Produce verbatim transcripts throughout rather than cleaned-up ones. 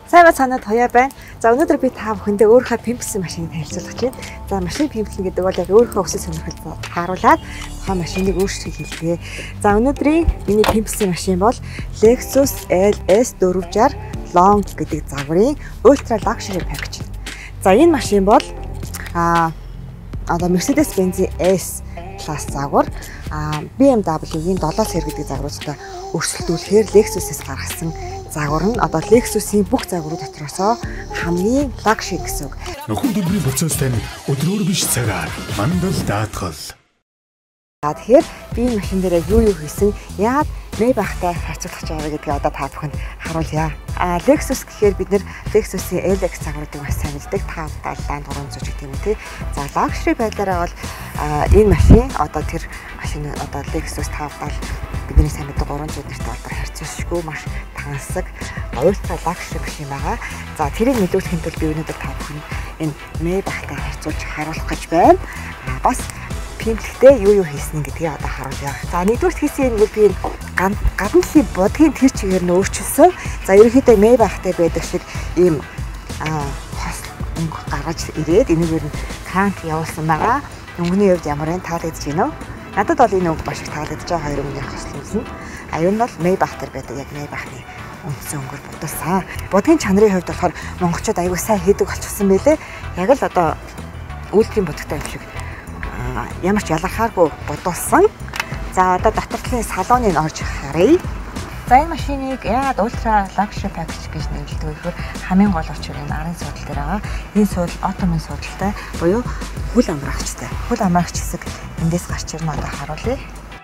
Сайн бацаанууд хоёроо байна. За өнөөдөр би та бүхэндээ өөрийнхөө пимпсэн машиныг танилцуулах гэж байна. За машин пимплэн гэдэг бол яг өөрийнхөө өсөл сонирхол харуулад тухайн машиныг өөрчлөх хэлбэрээ. За өнөөдрийн миний пимпсэн машин бол Lexus L S four sixty Long гэдэг загварын Ultra Luxury Package. За энэ машин бол а одоо Mercedes-Benz S Class загвар, а B M W-гийн seven сер гэдэг загваруудаа өрсөлдүүлэхээр Lexus-с гаргасан загвар нь одоо Lexus-ийн бүх загварууд дотроос хамгийн luxury гэсэн үг. Нөхөн төлбөрийн процесстэй өдрөөр биш цагаар мандал даатгал. За тэгэхээр би энэ машин дээр юу юу хийсэн, яагаад Maybach-тай харьцуулах гэж байгаа гэдгийг одоо та бүхэнд харуулъя. А Lexus гэхээр бид нэр Lexus-ийн L X загваруудыг бас сайн мэддэг. five далайн three hundred гэх юм тий. За luxury байдлаараа бол энэ машин одоо тэр машин одоо Lexus five дал бидний сайн мэддэг three hundred нэртэй болбор харьцуулшгүй маш тансаг Ultra Luxury машин байгаа. За тэрийг мэдүүлэхийн тулд би өнөөдөр та бүхэнд энэ Maybach-тай харьцуулж харуулах гэж байна. А бас пимплэхдээ юу юу хийсэн гэдгийг одоо харуулъя. За нэгдүгээр хийсэн юм бол би гадны талын бодгийн тэр чигээр нь өөрчилсөн. За ерөнхийдөө Maybach-тай байдаг шиг ийм хос өнгө гаргаж ирээд энэгээр нь кранк явуулсан байгаа. Өнгөний хувьд ямар вэ? Таалагдж байна уу? Надад бол энэ өнгө маш их таалагдж байгаа хоёр өнгөний хослолсон. А юу нь бол Maybach дээр байдаг яг Maybach-ны үндсэн өнгөөр будалсан. Бодгийн чанарын хувьд болохоор монголчууд аягүй сайн хийдэг болчихсон байлээ. Яг л одоо үйлдвэрийн бодогтой юм шиг ямар ч ялгархааргүй бодулсан. За одоо дотор талын салоныг орж харъя. За энэ машиныг яагаад Ultra Luxury Package гэж нэрлэдэг вэ гэхээр хамгийн гол учир нь арын суудал дээр байгаа. Энэ суудал отомын суудалтай буюу хөл амрагчтай. Хөл амрагч хэсэг эндээс гарч ирнэ одоо харуулъя.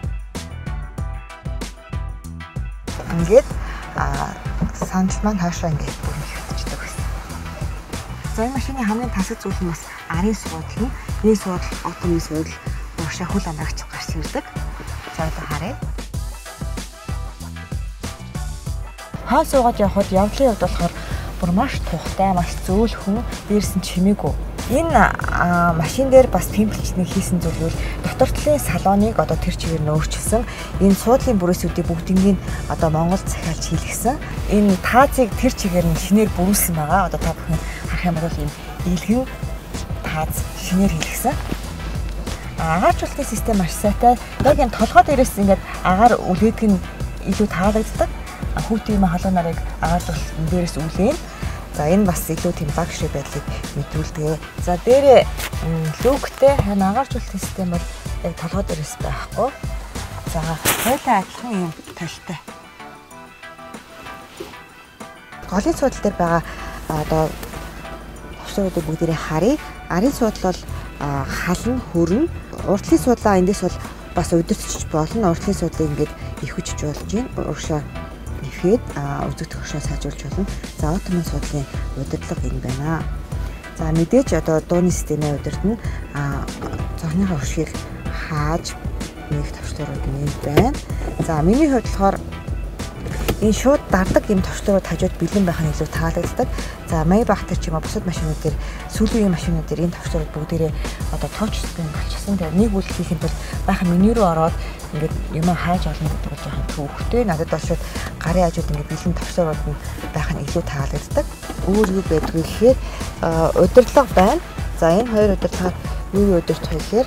Ингээд сандал маань хаашаа ингээд бүрэн хөвтөждөг байсан. За энэ машины хамгийн тасаг зүйл нь бас арын суудал нь. Энэ суудал отомын суудал уушаа хөл амрагч гарч ирдэг. За одоо харъя. Хаа суугаад явхад явдлын явд болохоор бүр маш тухтай, маш зөөлхөн, дээрс нь чимээгүй. Энэ машин дээр бас пимплчний хийсэн зүйл бол дотор талын салоныг одоо тэр чигээр нь өөрчилсөн. Энэ суудлын бүрээсүүдийг бүгднийг одоо Монгол захиалж хийлгэсэн. Энэ таазыг тэр чигээр нь шинээр бүрүүлсэн байгаа. Одоо та бүхэн харах юм бол энэ илгэн тааз шинээр хийлгэсэн. Агаарчлалтын систем маш сайтай. Яг энэ толгой дээрээс ингээд агаар үлээдэг нь илүү таалагддаг. Хүүтийн халуун нарыг агаарчлалтын дээрээс үлээн. За энэ бас илүү тийм luxury байдлыг мэдүүлдэг. За дээрээ люктэй харин агаарчлалтын систем бол яг толгой дээрээс байхгүй. За хоёулаа адилхан юм толтой. Голын суудал дээр байгаа одоо хувцсуудыг бүгдээрээ харъя. Арын суудал бол халан хөрн. Уртлын суудлаа эндээс бол бас удирдахч болно. Уртлын суудлыг ингээд ихвчж болж байна. Уршаа нэхэд үзэгдэх уршаа сайжруулж болно. За отомын суудлын удирдлага энэ байна. За мэдээж одоо дууны системээ удирдна. А цонхныхаа уршийг хааж нэг товчлуурууд нэг байна. За миний хувьд болохоор энэ шууд дардаг юм товчлуурууд хажууд бэлэн байх нь илүү таалагддаг. За Maybach дээр ч юм уу бусад машинууд дээр сүүлийн машинууд дээр энэ товчлуурууд бүгдээрээ одоо touch screen болчихсон. Тэгээ нэг үйл хийхэд бол баахан меню руу ороод ингээд юм хайж олно гэдэг бол жоохон төвхтэй. Надад бол шууд гарын хажууд ингээд бэлэн товчлуурууд нь байх нь илүү таалагддаг. Өөр юу байдгүй гэхээр удирдлага байна. За энэ хоёр удирдлагаар юу юу удирдах вэ гэхээр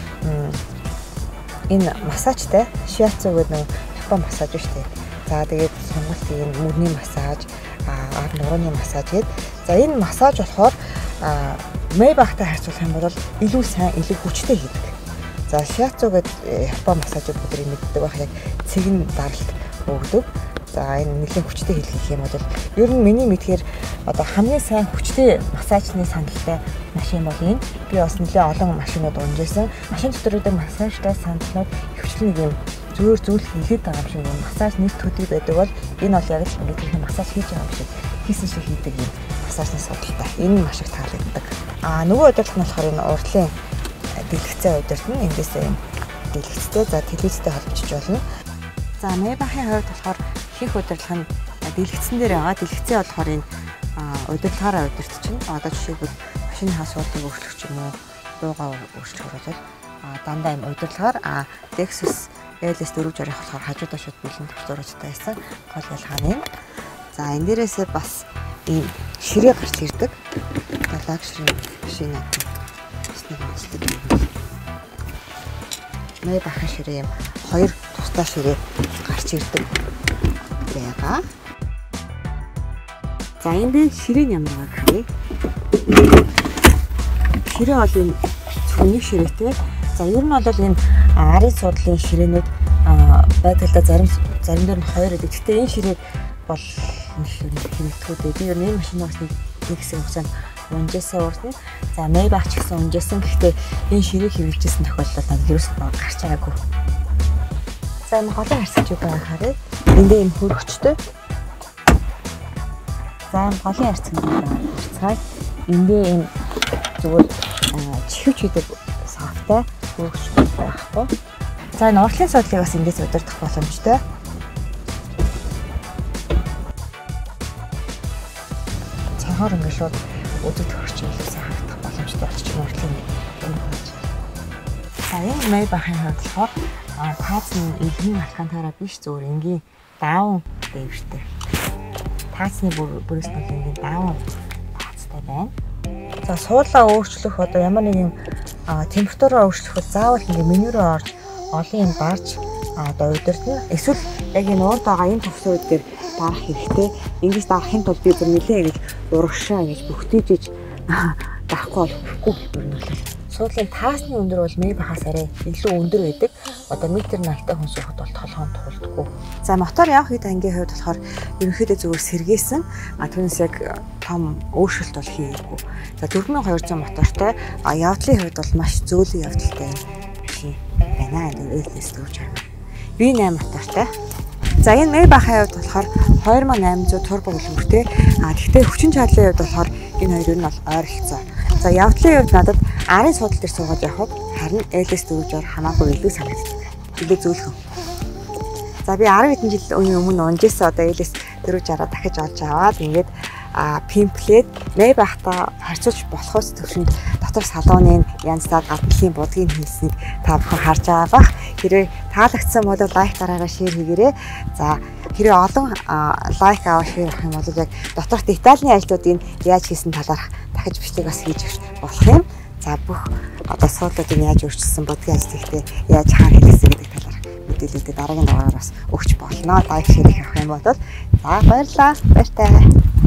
энэ массажтай shiatsu гэдэг нэг Япон массаж шүү дээ. За тэгээд сонголтын мөрний массаж, ар нурууны массаж гээд. За энэ массаж болохоор Maybach-тай харьцуулах юм бол илүү сайн, илүү хүчтэй хийдэг. За shiatsu гэдэг Япон массажууд бүгдийг мэддэг байх яг цэгэн даралт өгдөг. За энэ нэлийн хүчтэй хийх юм бол ер нь миний мэдхээр одоо хамгийн сайн хүчтэй массажны сандалтай машин бол энэ. Би бас нэлээд олон машинууд унжсэн. Машин дотор үүдэг массажтай сандалууд хөвчлэн нэг юм зөөр зөөл хийгээд байгаа юм шиг юм. Массаж нэг төдий байдаг бол энэ бол яг л ингээд их массаж хийж байгаа юм шиг хийсэн шиг хийдэг юм. Массажны судалтай. Энэ маш их таалагддаг. Аа нөгөө удирдлага нь болохоор энэ уртлын дэлгэцээ удирдна. Эндээс юм дэлгэцтэй за телевизтэй холбогдож болно. За Maybach-ийн хувьд болохоор их удирдлага нь дэлгэцэн дээр байгаа. Дэлгэцээ болохоор энэ удирдлагаараа удирдчихна. Одоо жишээлбэл машины хасуултыг өөрчлөх юм уу, дуугаа өөрчлөх бол дандаа юм удирдлагаар Lexus L S four sixty болохоор хажуудаа шууд бэлэн төвчөрөөжтэй байсан. Гол ялгаа нь. За энэ дээрээсээ бас ийм ширээ гарч ирдэг. Далайг ширээ машин надад снэг нэсдэг. Мэй бахан ширээ юм хоёр тусдаа ширээ гарч ирдэг байгаа. За энэ дээр ширээ нь ямар байгаа гэхээр ширээ бол энэ зөвхөн ширээтэй. За ер нь бол энэ арын судлалын ширээнүүд байдалтай зарим зарим дээр нь хоёр байдаг. Гэхдээ энэ ширээг бол нэг хэрэглэхгүй. Би ер нь энэ машинаас нэг хэсэг хугацаанд унжаасаа уурна. За Maybach ч гэсэн унжаасан. Гэхдээ энэ ширээг хэрэглэжсэн тохиолдолд надад ерөөс гарч байгаагүй. За энэ голын харьцаж юу байгаа харъя. Эндээ энэ хөргөчтэй. За энэ голын харьцаг нь байгаа. Харцгаая. Эндээ энэ зүгээр чихвч гэдэг софттай хөргөчтэй байхгүй. За энэ уртлын судлыг бас эндээс удирдах боломжтой. Цагаар ингээд шууд өдөр төрч илүүсээ харагдах боломжтой болчих юм уртлын энэ хөөж. За энэ Maybach-ын хувьд болохоор таац нь элгийн алхантаараа биш зүгээр энгийн даун дээвэртэй. Таацны бүрээс нь энгийн даун таацтай байна. За суулаа өөрчлөх одоо ямар нэгэн температураа өөрчлөхөд заавал ингээ меню рүү орж олон юм барж одоо удирдна. Эсвэл яг энэ урд байгаа энэ төвсүүд дээр дарах хэрэгтэй. Ингэж дарахын тулд би бүр нэлээ гэж урагшаа гэж бүгдийжж дарахгүй болохгүй юм бол. Суудлын таасны өндөр бол Maybach-аас арай илүү өндөр байдаг. Одоо метр наймтай хүн суухад бол толгоонд тулдаггүй. За мотор явах үед ангийн хувьд болохоор ерөнхийдөө зүгээр сэргээсэн. А түүнээс яг том өөрчлөлт бол хийгээгүй. За дөрвөн мянган хоёр зуун мотортой явдлын хувьд бол маш зөөлөн явдалтай машин байна. Ээлээс дүүж байна. би найман мотортой. За энэ Maybach-ын хувьд болохоор хоёр nghìn найман зуун турбо хөлбөртэй. А тэгтээ хүчин чадлын хувьд болохоор энэ хоёр нь бол ойролцоо. За явдлын хувьд надад арын суудлын дээр суугаад явхад харин ээлээс дөрвөөр хамаагүй илүү санагддаг. Илүү зөөлхөн. За би арав хэдэн жил өмнө унжээсэн одоо ээлээс дөрвөөр дахиж олж аваад ингээд пимплет Maybach-та харьцуулж болохоос төвшөнд дотор салууны янзтай гадныхын будгийн хийснийг та бүхэн харж байгаа бах. Хэрвээ таалагдсан бол лайк дараагаа шеэр хийгээрэй. За хэрвээ олон лайк аваа шеэр авах юм бол яг доторх детальны ажлуудыг яаж хийсэн талаарх дахиж бичлэг бас хийж болох юм. За бүх одоо суудлуудыг яаж өөрчилсөн будгийн ажил ихтэй яаж хаан хийсэн гэдэг талаарх мэдээлэлүүд дараагийн дугаараар бас өгч болно. Лайк шеэр хийх юм бол за баярлалаа. Баяртай.